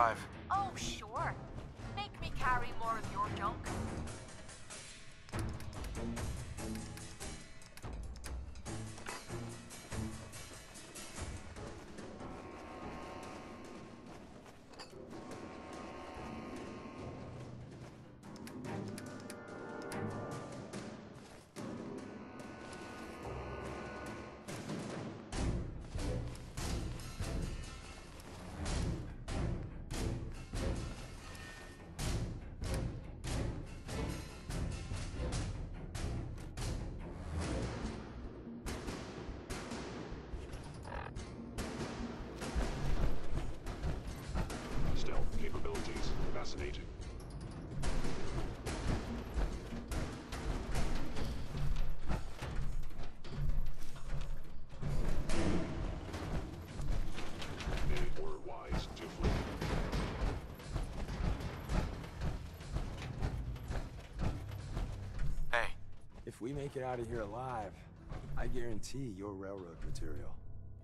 alive. Oh, sure. Make me carry more of your junk. Stealth capabilities. Fascinating. They were wise to flee. Hey, If we make it out of here alive, I guarantee you're railroad material.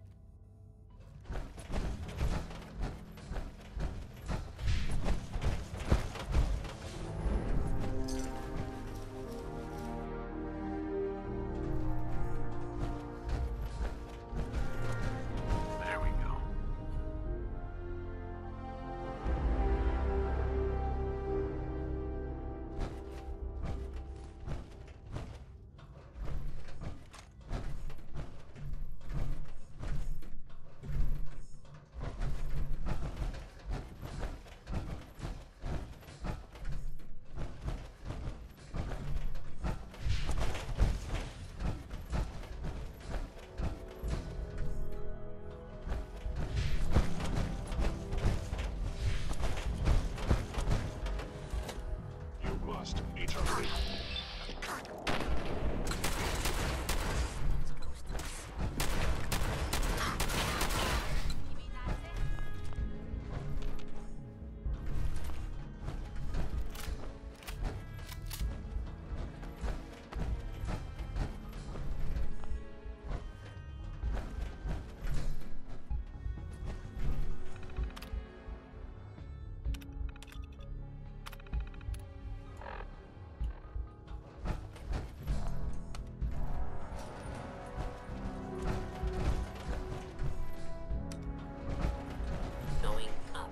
there we go. You must eternally. You mean that's it? Going up.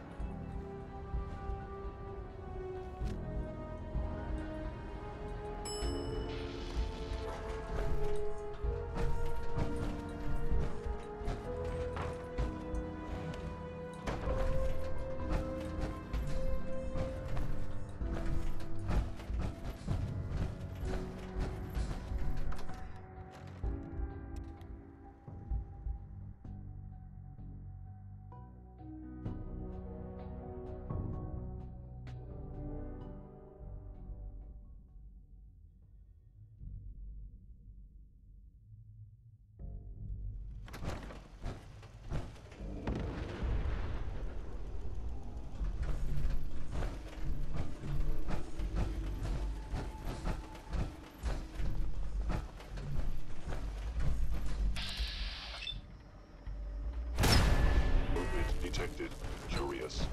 Movement detected. Curious.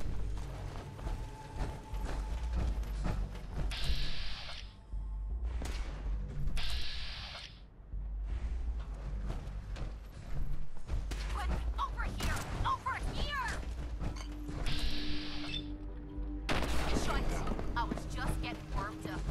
Quick, over here! Over here! Shite! I was just getting warmed up.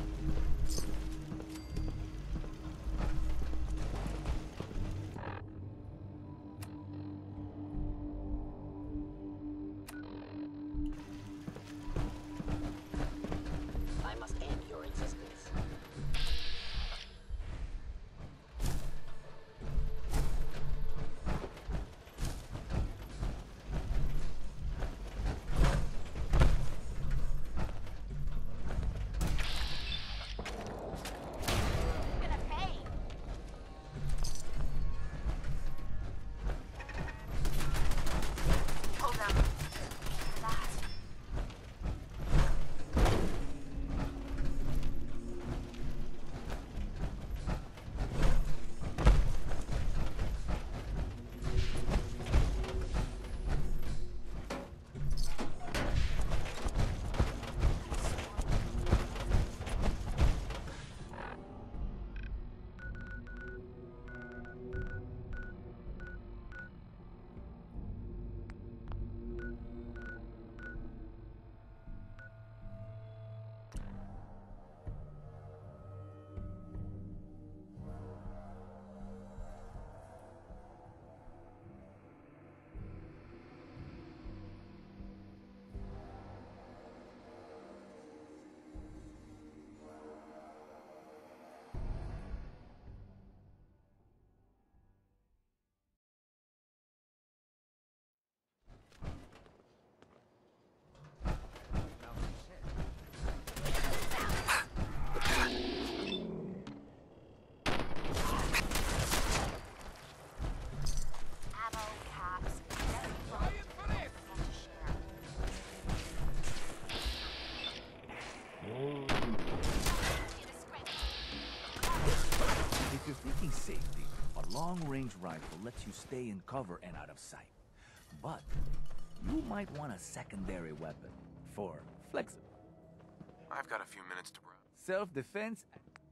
you're thinking safety, a long-range rifle lets you stay in cover and out of sight. But you might want a secondary weapon for flexible. I've got a few minutes to browse. Self-defense.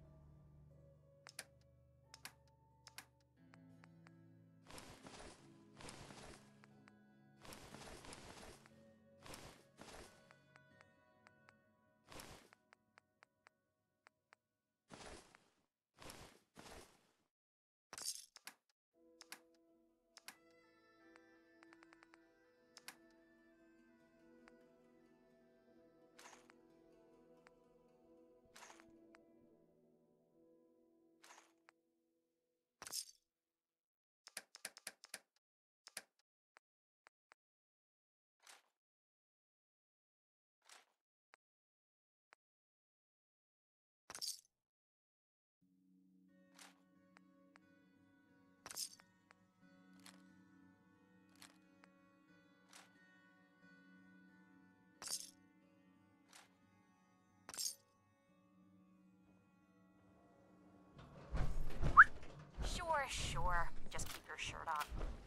Sure. Just keep your shirt on.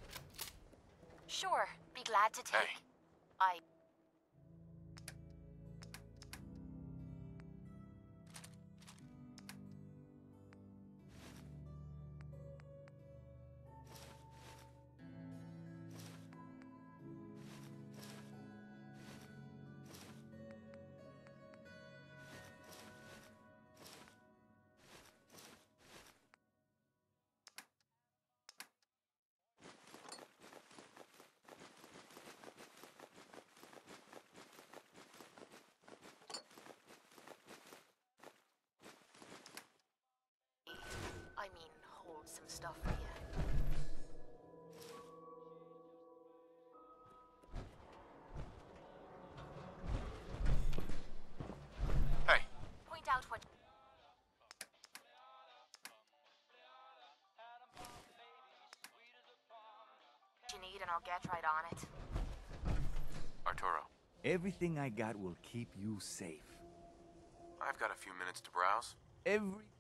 Sure, be glad to take. Hey. I... hold some stuff for you. Hey. Point out what you need and I'll get right on it. Arturo, Everything I got will keep you safe. I've got a few minutes to browse. Every